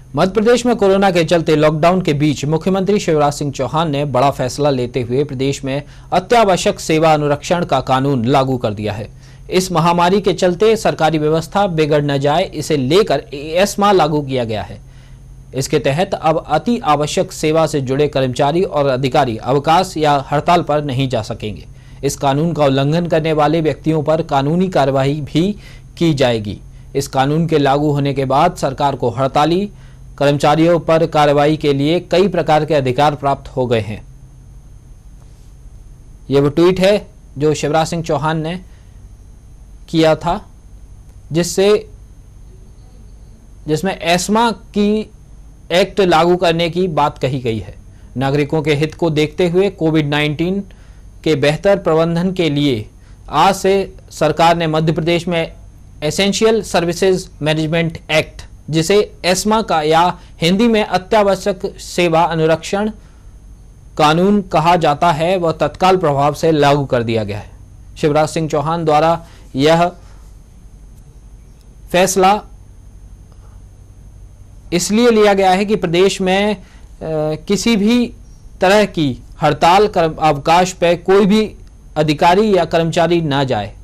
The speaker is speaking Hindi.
मध्य प्रदेश में कोरोना के चलते लॉकडाउन के बीच मुख्यमंत्री शिवराज सिंह चौहान ने बड़ा फैसला लेते हुए प्रदेश में अत्यावश्यक सेवा अनुरक्षण का कानून लागू कर दिया है। इस महामारी के चलते सरकारी व्यवस्था बिगड़ न जाए, इसे लेकर एस्मा लागू किया गया है। इसके तहत अब अति आवश्यक सेवा से जुड़े कर्मचारी और अधिकारी अवकाश या हड़ताल पर नहीं जा सकेंगे। इस कानून का उल्लंघन करने वाले व्यक्तियों पर कानूनी कार्रवाई भी की जाएगी। इस कानून के लागू होने के बाद सरकार को हड़ताली कर्मचारियों पर कार्रवाई के लिए कई प्रकार के अधिकार प्राप्त हो गए हैं। यह वो ट्वीट है जो शिवराज सिंह चौहान ने किया था, जिसमें एस्मा की एक्ट लागू करने की बात कही गई है। नागरिकों के हित को देखते हुए कोविड-19 के बेहतर प्रबंधन के लिए आज से सरकार ने मध्य प्रदेश में एसेंशियल सर्विसेज मैनेजमेंट एक्ट, जिसे एस्मा का या हिंदी में अत्यावश्यक सेवा अनुरक्षण कानून कहा जाता है, वह तत्काल प्रभाव से लागू कर दिया गया है। शिवराज सिंह चौहान द्वारा यह फैसला इसलिए लिया गया है कि प्रदेश में किसी भी तरह की हड़ताल अवकाश पर कोई भी अधिकारी या कर्मचारी ना जाए।